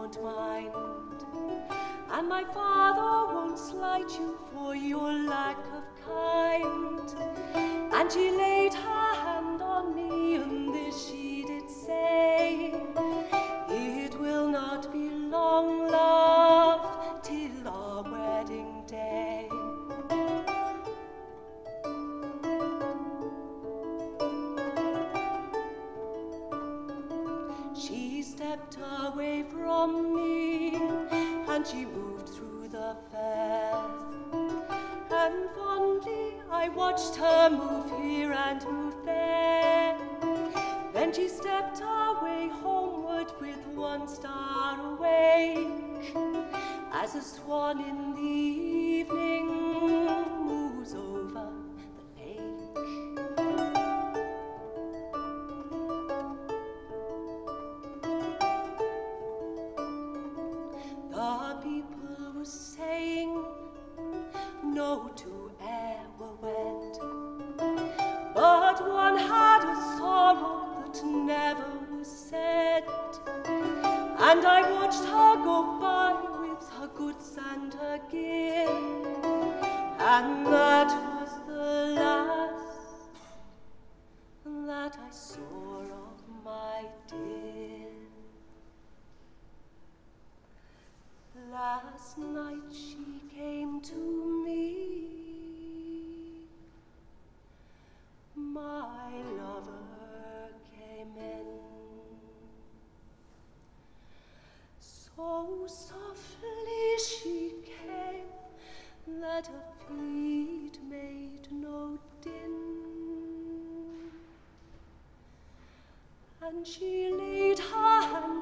won't mind, and my father won't slight you for your lack of kind. And she laid her hand on me, and this she did say, it will not be long, love, till our wedding day. She stepped away from me, and she moved through the fair, and fondly I watched her move here and move there. Then she stepped away homeward with one star awake, as a swan in the evening moves over the lake. The people were saying no two e'er were wed, but one had a sorrow that never was said. And I watched her go by with her goods and her gear, and that was the last that I saw of my dear. Last night she came to me, my lover came in, so softly she came that her feet made no din, and she laid her hand